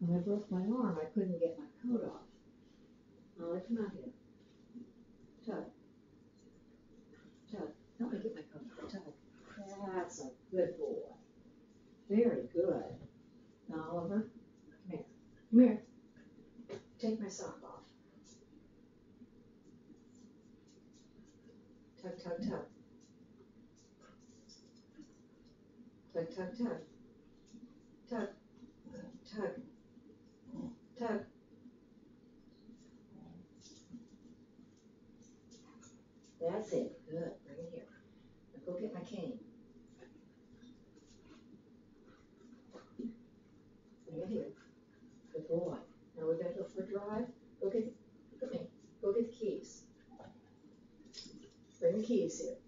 When I broke my arm, I couldn't get my coat off. Ollie, come out here. Tug. Tug. Help me get my coat off. Tug. That's a good boy. Very good. Now, Oliver, come here. Come here. Take my sock off. Tug, tug, tug. Tug, tug, tug. Tug. Tug. Tug. That's it. Good. Bring it here. Now go get my cane. Bring it here. Good boy. Now we're going to go for a drive. Go get, look at me. Go get the keys. Bring the keys here.